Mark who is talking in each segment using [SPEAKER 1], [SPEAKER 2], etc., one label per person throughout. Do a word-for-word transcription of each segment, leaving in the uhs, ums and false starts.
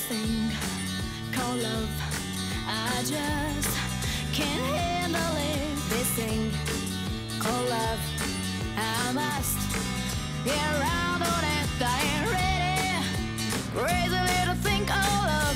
[SPEAKER 1] thing called love, I just can't handle it. This thing called love, I must get around on it. I ain't ready. Crazy little thing called love.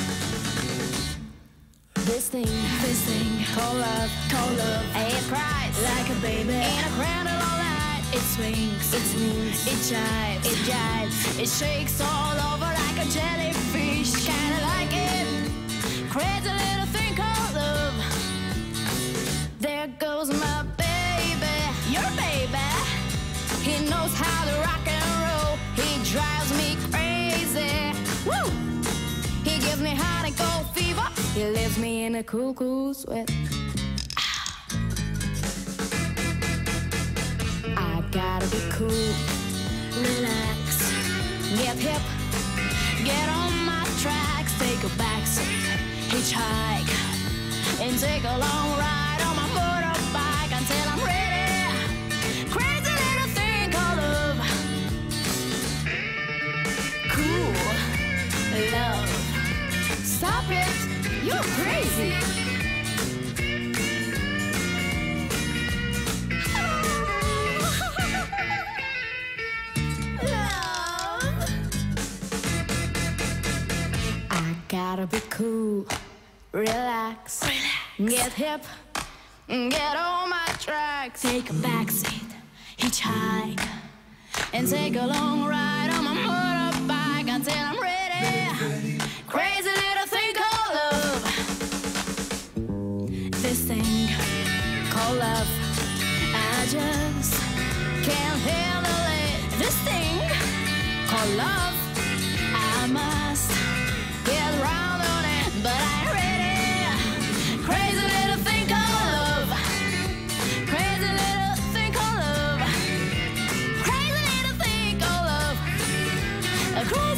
[SPEAKER 1] This thing, this thing called love, called love. It cries like a baby in a cradle all night. It swings, it swings, it jives, it jives. It shakes all over like a jellyfish. Kinda like it. Crazy little thing called love. There goes my baby, your baby. He knows how to rock and roll. He drives me crazy. Woo! He gives me hot and cold fever. He leaves me in a cool, cool sweat. I gotta be cool, relax, get hip, get on my tracks, take a backseat, hitchhike, and take a long ride on my motorbike until I'm ready. Crazy little thing called love. Cool, love. Stop it, you're crazy. Gotta be cool, relax, relax, get hip, get on my tracks, take a backseat, hitchhike, and take a long ride on my motorbike until I'm ready. Crazy little thing called love. This thing called love, I just can't handle it. This thing called love, I must get around on it, but I ain't ready. Crazy little thing called love. Crazy little thing called love. Crazy little thing called love. A crazy